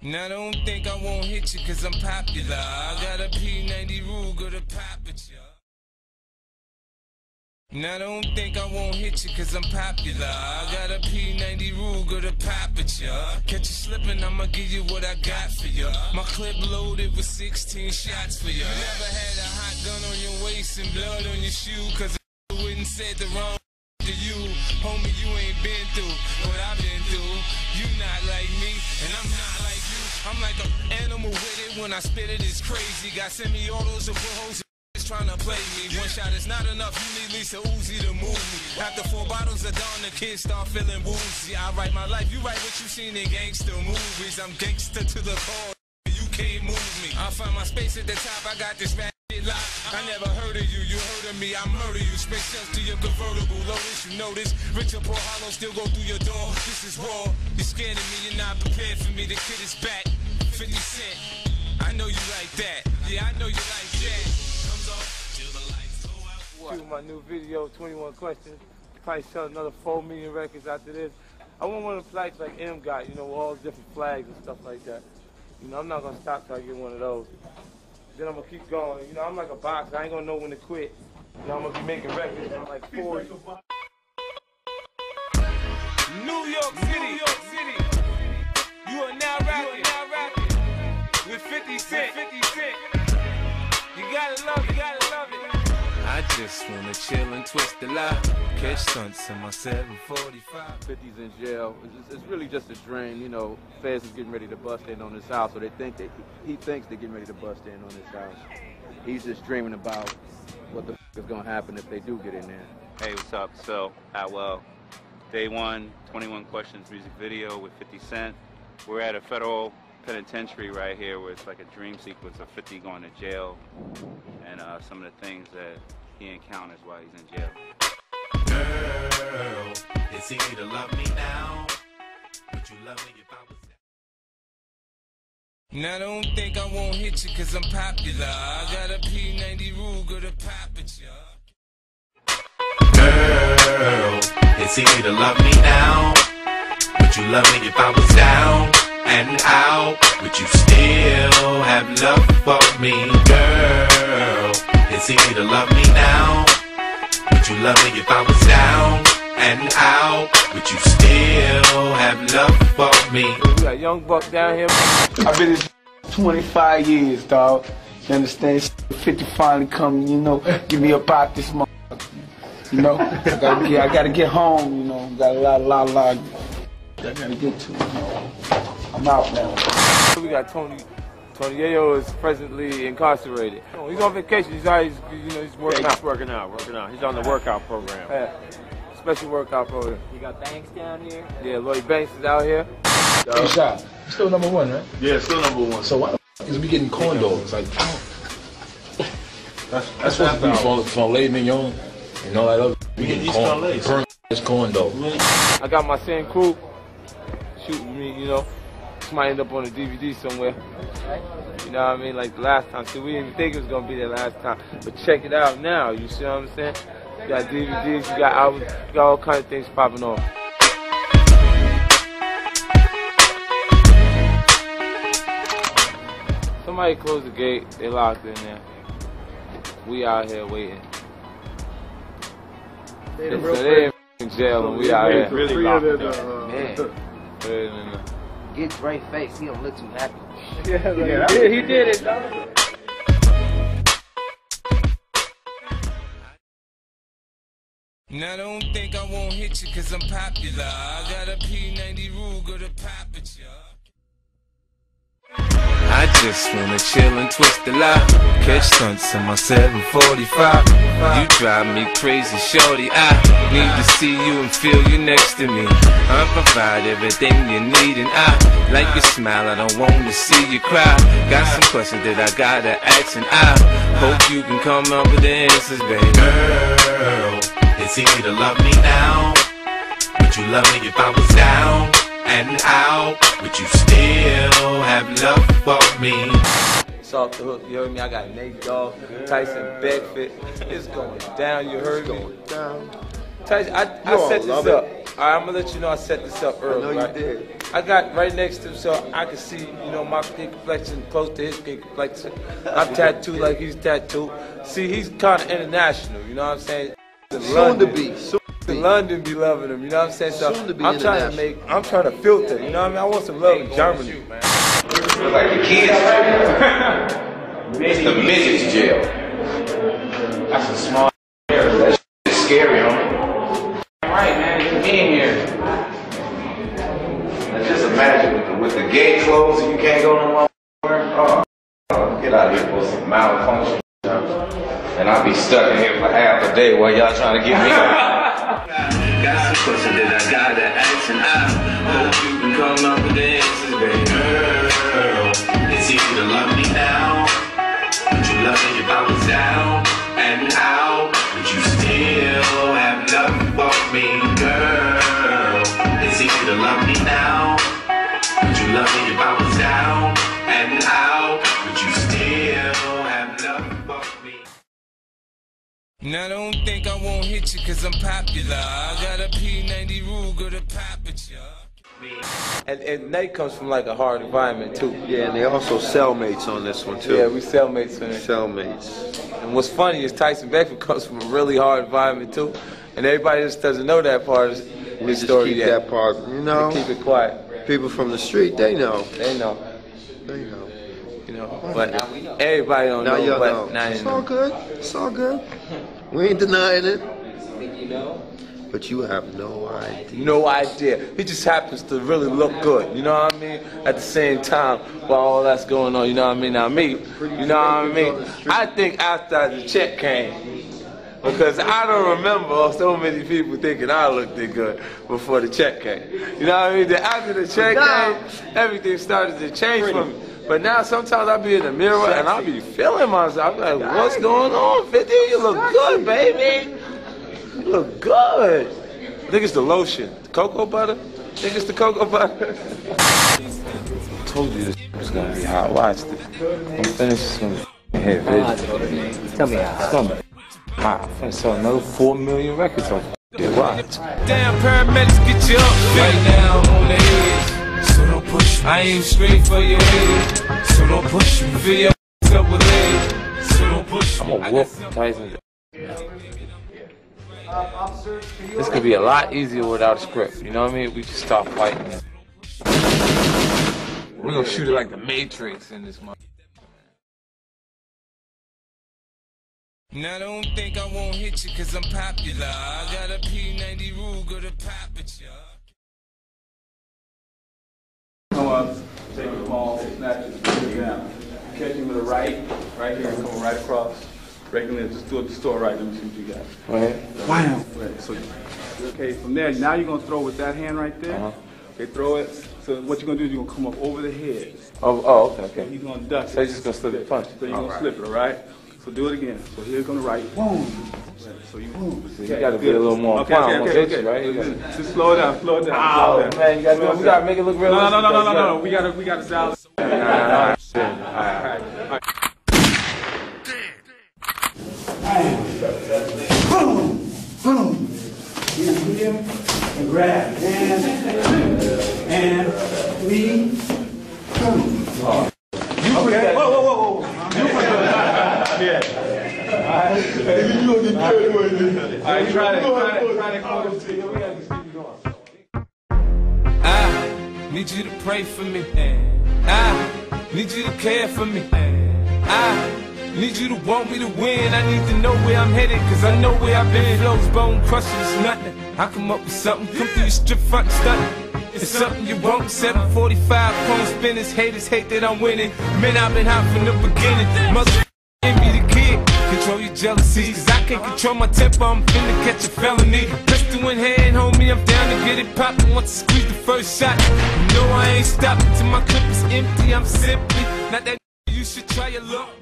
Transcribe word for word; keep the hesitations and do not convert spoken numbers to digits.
Now don't think I won't hit you cause I'm popular. I got a P ninety Ruger to pop at ya. Now don't think I won't hit you cause I'm popular. I got a P ninety Ruger to pop at ya. Catch you slipping, I'ma give you what I got for ya. My clip loaded with sixteen shots for ya. You never had a hot gun on your waist and blood on your shoe cause I wouldn't say the wrong to you. Homie, you ain't been through what I've been through. You not like me and I'm not like you. I'm like an animal with it. When I spit it, it's crazy. Got semi-autos and bullhoes trying to play me. One shot is not enough. You need Lisa Uzi to move me. After four bottles of Dawn, the kids start feeling woozy. I write my life. You write what you seen in gangster movies. I'm gangster to the core. You can't move me. I find my space at the top. I got this rap shit locked. I never heard of you. You heard of me. I murder you. Space shells to your convertible. Lotus, you know this. Richard Paul Hollow still go through your door. This is raw. You're scared of me. You're not prepared for me. The kid is back. fifty cent. I know you like that. Yeah, I know you like that. Comes off till the lights go out. Shoot my new video, twenty-one questions. Probably sell another four million records after this. I want one of the flags like M got, you know, with all different flags and stuff like that. You know, I'm not gonna stop till I get one of those. Then I'm gonna keep going. You know, I'm like a boxer. I ain't gonna know when to quit. You know, I'm gonna be making records. I'm like forty. New York City, New York City. You are now rapping, now rapping with fifty cent. fifty cent. You gotta love it, you gotta love it. I just wanna chill and twist the lie. Catch stunts in my seven forty-five. fifty's in jail. It's, it's really just a drain. You know, Feds is getting ready to bust in on his house, so they think that he thinks they're getting ready to bust in on his house. He's just dreaming about what the f is gonna happen if they do get in there. Hey, what's up? So, Atwell, day one, twenty-one questions music video with fifty cent. We're at a federal penitentiary right here where it's like a dream sequence of fifty going to jail and uh, some of the things that he encounters while he's in jail. Girl, it's easy to love me now, but you love me if I was down. Now don't think I won't hit you cause I'm popular. I got a P ninety Ruger to pop at ya. Girl, it's easy to love me now, but you love me if I was down and out. Would you still have love for me? Girl, it's easy to love me now, would you love me if I was down and out? Would you still have love for me? We got Young Buck down here. I've been in twenty-five years, dog. You understand? fifty finally coming, you know, give me a pop this month. You know, I gotta get, I gotta get home, you know, got a lot, lot, lot I gotta get to, you know. I'm out now. We got Tony. Tony Yayo is presently incarcerated. Oh, he's on vacation. He's always, you know, he's working yeah, he's out. working out, working out. He's on the workout program. Yeah. Special workout program. You got Banks down here? Yeah, Lloyd Banks is out here. Hey, Shot, still number one, right? Yeah, still number one. So why the f is we getting corn dogs? Like, oh. That's, that's supposed to be for filet mignon and all that other. We getting corn, burnt corn dogs. I got my same crew shooting me, you know. This might end up on a D V D somewhere. You know what I mean? Like the last time. See, we didn't even think it was gonna be there last time. But check it out now. You see what I'm saying? You got D V Ds, you got albums, you got all kinds of things popping off. Somebody closed the gate. They locked in there. We out here waiting. They, so they in jail and we out here. Really locked up. Man. Get Dre face. He don't look too happy. Yeah, like, yeah, he, did, he did it. Now don't think I won't hit you cause I'm popular. I got a P ninety Ruger to pop at ya. I just wanna chill and twist the lie. Catch stunts in my seven forty-five. You drive me crazy, shorty. I need to see you and feel you next to me. I provide everything you need and I like your smile, I don't want to see you cry. Got some questions that I gotta ask and I hope you can come up with the answers, baby. Girl, it's easy to love me now, would you love me if I was down and out? Would you still have love for me? It's off the hook, you heard me? I got Nate Dogg, Tyson Beckford. It's going down, you heard me? It's going down. Tyson, I, I set this up. Alright, I'm gonna let you know I set this up early. I know you right? did. I got right next to him so I can see, you know, my skin complexion close to his skin complexion. I'm tattooed like he's tattooed. See, he's kind of international, you know what I'm saying? Soon London, to be. Soon to be. London be loving him, you know what I'm saying? So Soon to be I'm trying to make, I'm trying to filter, you know what I mean? I want some love in Germany. Like the kids. It's the midgets jail. That's a small area. That shit is scary, homie. Right, man, you in here. Now just imagine with the, with the gate closed and you can't go no more. Oh, get out of here for some malfunction. And I'll be stuck in here for half a day while y'all trying to get me. Got some question that I gotta ask, and I hope you can come up with the answers, baby. Girl, it's easy to love me now. Would you love me if I was down and out? Would you still have love for me, girl? It's easy to love me now. Would you love me if I was down and out? Would you still have love for me? Now don't think I won't hit you cause I'm popular. I got a P ninety Ruger to pop at ya. And, and Nate comes from like a hard environment too. Yeah, and they also cellmates on this one too. Yeah, we cellmates on it. Cellmates. And what's funny is Tyson Beckford comes from a really hard environment too. And everybody just doesn't know that part of his, We his just story keep yet. that part, you know. They keep it quiet. People from the street, they know. They know. They know. You know. But everybody don't Now know. y'all But know. now you It's know. all good. It's all good. We ain't denying it. You know? But you have no idea. No idea. He just happens to really look good, you know what I mean? At the same time, while all that's going on, you know what I mean? Now me, you know what I mean? I think after the check came, because I don't remember so many people thinking I looked good before the check came. You know what I mean? Then after the check came, everything started to change for me. But now sometimes I be in the mirror and I be feeling myself. I'm like, what's going on, fifty? You look good, baby. You look good. I think it's the lotion. The cocoa butter? I think it's the cocoa butter. I told you this was gonna be hot. Watch this. I'm finished some hit video. Tell me how. It's gonna be hot. I'm finna sell another four million records on it. Watch. Damn, paramedics get you up right now on the edge. So don't push me. I aim straight for your head. So don't push me. Feel your up with legs. So don't push me. I'm gonna whoop Tyson. This could be a lot easier without a script, you know what I mean? We just start fighting. We're gonna shoot it like the Matrix in this month. Now don't think I won't hit you cause I'm popular. I got a P ninety Ruger to pop at ya. Come up, take the ball, snatch it, put it down. Catch him with a right, right here, and come right across. Regularly, just do it the store right. Let me see what you got. Right. Wow. Right. So, okay, from there, now you're gonna throw with that hand right there. Uh-huh. Okay, throw it. So what you're gonna do is you're gonna come up over the head. Oh, oh, okay, okay. He's gonna dust So it. he's just gonna slip the punch. So you're All gonna right. slip it, all right? So do it again. So here's gonna right. Boom. Right. So you boom. So you gotta be a little more okay, calm. okay, I'm okay, gonna okay. get you, right? You gotta- Just slow it down, slow it down. Oh, slow it down. man, you gotta, Slow it we gotta down. make it look No, realistic. no, no, no, no, no, Yeah. no. We gotta, we gotta dial it. All right, all right, all right. All right. All right. Boom, boom. Here, here, and grab, and, and, three, boom. You okay? Whoa, whoa, whoa, whoa. You put that. Yeah. All right. You gonna get carried away. All right, try that, try that, try that corner. We gotta just keep it going. I need you to pray for me. I need you to care for me. I need you to want me to win. I need to know where I'm headed, cause I know where I've been. Flows, bone crushing, it's nothing. I come up with something, come through your strip front and stunt. It's something you want. seven forty-five, phone spinners, haters hate that I'm winning. Man, I've been hot from the beginning. Mother envy the kid. Control your jealousy, cause I can't control my temper. I'm finna catch a felony. Pistol in hand, homie, I'm down to get it poppin'. Once I squeeze the first shot, you know I ain't stopping till my clip is empty. I'm simply not that you should try your luck.